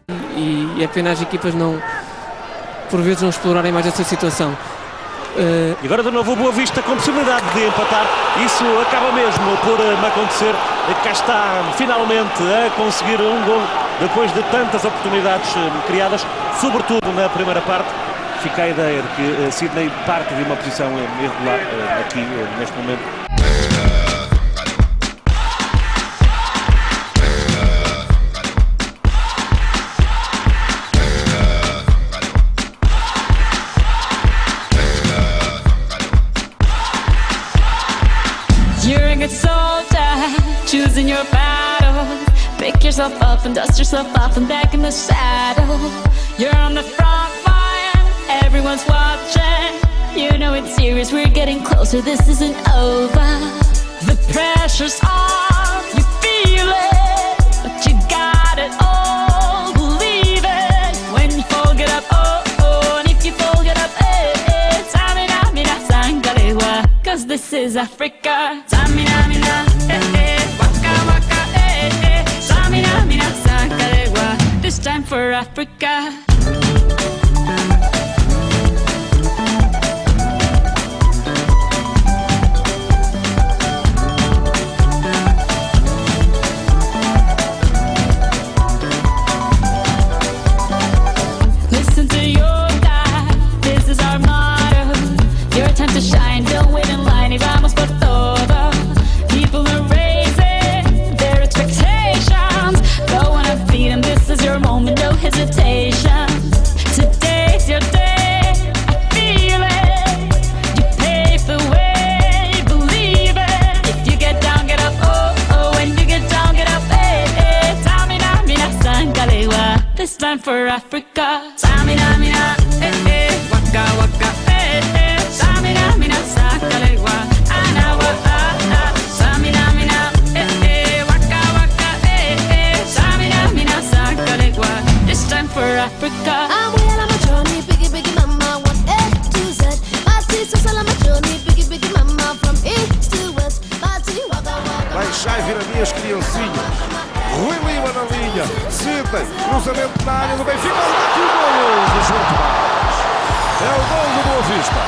e é pena as equipas não, por vezes, não explorarem mais essa situação. E agora de novo o Boa Vista com possibilidade de empatar. Isso acaba mesmo por acontecer. Cá está finalmente a conseguir um gol depois de tantas oportunidades criadas, sobretudo na primeira parte. Fica a ideia de que Sydney parte de uma posição irregular aqui neste momento. You're a good soldier, choosing your battle. Pick yourself up and dust yourself off and back in the saddle. You're on the front line, everyone's watching. You know it's serious, we're getting closer, this isn't over. The pressure's on, you feel it, but you got it all, believe it. When you fall, get up, oh, oh, and if you fall, get up, eh, eh. Samina, mina, sangalewa, 'cause this is Africa. Samina, mina, eh, eh, waka, waka, eh, eh. Samina, mina, sangalewa, this time for Africa. Listen to your God, this is our motto. Your time to shine, don't wait in line, y vamos por todo. People are raising their expectations. Go on and feed them, this is your moment, no hesitation. Today's your day, I feel it. You pave the way, believe it. If you get down, get up, oh, oh. When you get down, get up, eh, eh. Samina, mina, sangalewa, this time for Africa. Samina, mina, eh, eh. Waka, waka, eh, eh. Samina, mina, sangalewa, anawa, ah, ah. Samina, mina, eh, eh. Waka, waka, eh, eh. Samina, mina, sangalewa, this time for Africa. I'm well on my journey, biggie, biggie mama, 1 A to Z. My sister's all on my journey, biggie, biggie mama, from east to west. My tea, waka, waka. Vai Chay Virani as criancinhas. Rui Lima na linha. Sydney, cruzamento na área do Benfica. Bate o golo do João Tomás. É o gol do Boa Vista.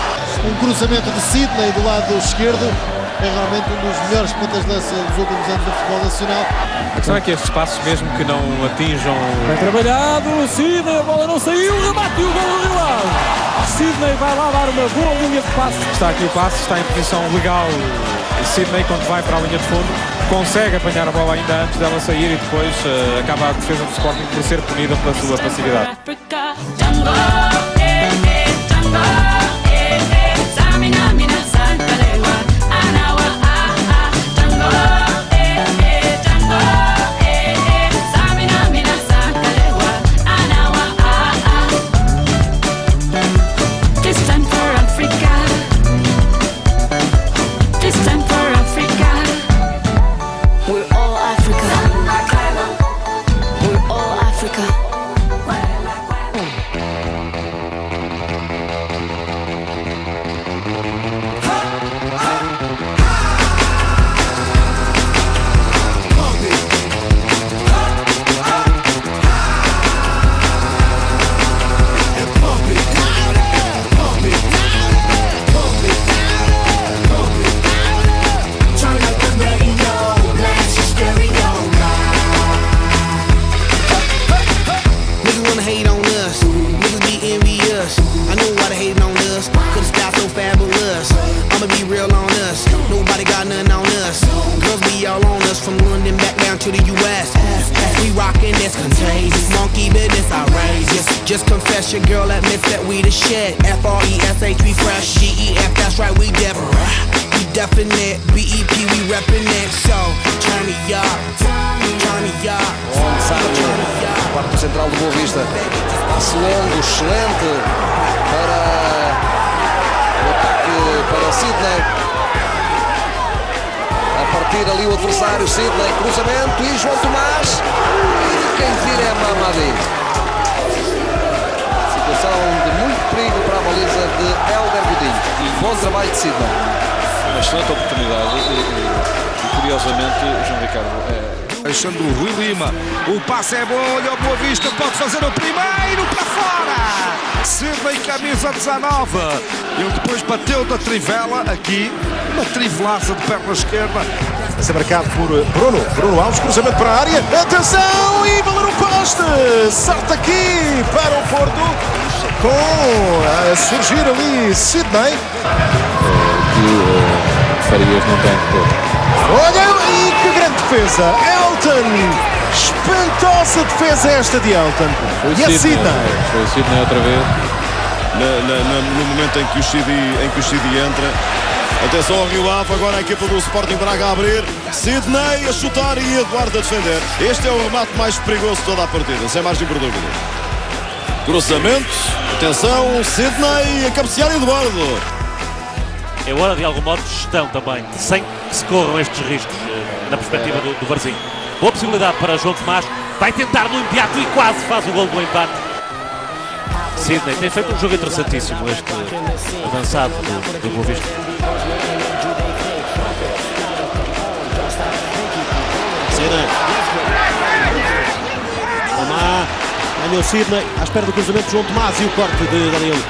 Um cruzamento de Sydney do lado esquerdo. É realmente um dos melhores pontas de lança dos últimos anos do futebol nacional. A questão é que estes passos, mesmo que não atinjam... Bem trabalhado, Sydney, a bola não saiu, rebate e o golo do lado. Sydney vai lá dar uma boa linha de passe. Está aqui o passe, está em posição legal. Sydney, quando vai para a linha de fundo, consegue apanhar a bola ainda antes dela sair e depois acaba a defesa do Sporting por ser punida pela sua passividade. Africa, Jungle, eh, eh, Jungle, eh, eh. Samina, mina, sangalewa, anawa, ah, ah. Jungle, eh, eh, Jungle, eh, eh. Samina, mina, sangalewa, anawa, ah, ah. This time for Africa. This time for Africa. We're all Africa. We're all Africa. Just confess your girl admits that we the shit. F-R-E-S-H, we fresh. G-E-F, that's right, we different. We definite. B-E-P, we reppin' it. So, turn it up. Turn it up. Quarto central do Boa Vista. Passe longo, excelente para o ataque para Sydney. A partir ali o adversário, Sydney, cruzamento e João Tomás. E quem tira é Mamadi. Situação de muito perigo para a baliza de Hélder Godinho. E bom trabalho de Sydney. Uma excelente oportunidade e curiosamente, João Ricardo, Deixando o Rui Lima. O passe é bom, olha o Boa Vista, pode fazer o primeiro para fora. Sidney, camisa 19. Ele depois bateu da trivela aqui. Uma trivelaça de perna esquerda. Vai ser marcado por Bruno Alves, cruzamento para a área. Atenção e valer o poste. Salta aqui para o Porto. Com a surgir ali Sidney. Farias não tem todo. Olha, e que grande defesa! Elton! Espantosa defesa esta de Elton. E a Sidney. Foi Sidney outra vez. No momento em que o Chidi entra. Atenção ao Rio Ave, agora a equipa do Sporting Braga a abrir. Sidney a chutar e Eduardo a defender. Este é o remate mais perigoso de toda a partida, sem margem por dúvida. Cruzamento, atenção, Sidney a cabecear Eduardo. É hora de algum modo de gestão também, sem que se corram estes riscos na perspectiva do Varzim. Boa possibilidade para João Tomás, vai tentar no imediato e quase faz o gol do empate. Sidney tem feito um jogo interessantíssimo, este avançado do Boa Vista. Sidney. Ganhou Sidney, à espera do cruzamento de João Tomás e o corte de Daniel.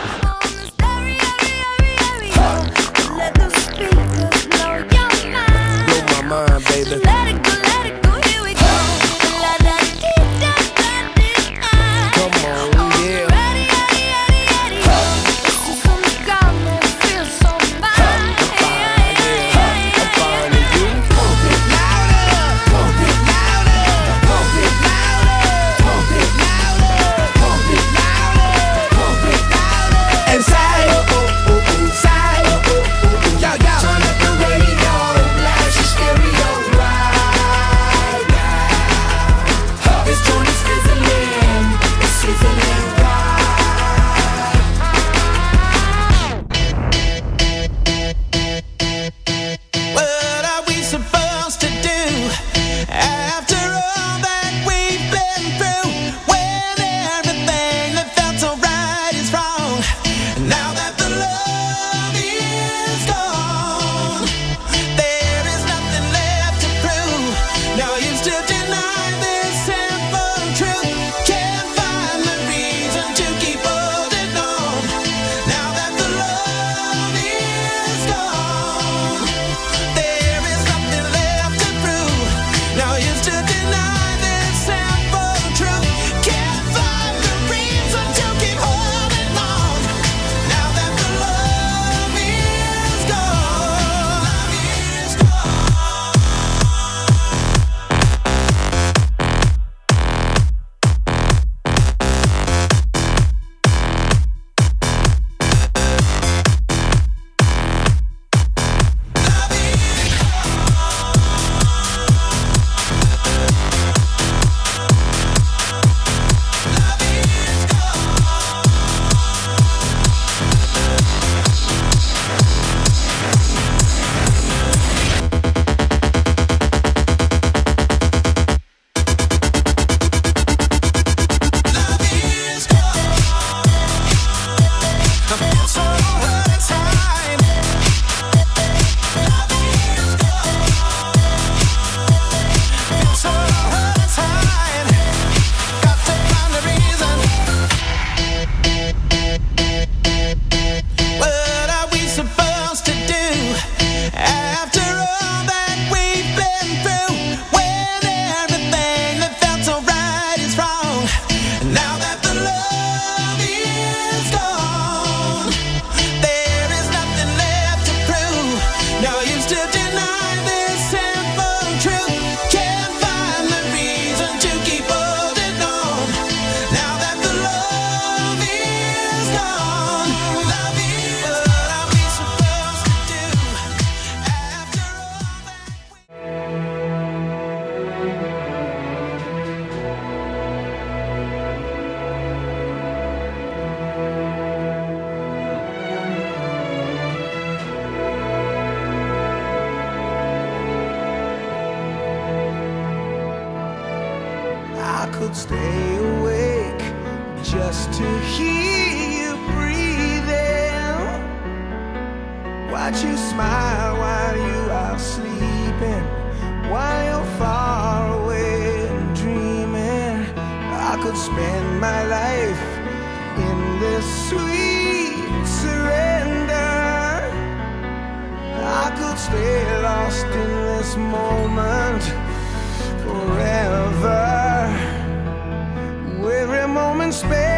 could stay awake just to hear you breathing. Watch you smile while you are sleeping, while you're far away. spend my life in this sweet surrender. I could stay lost in this moment forever. Every moment spent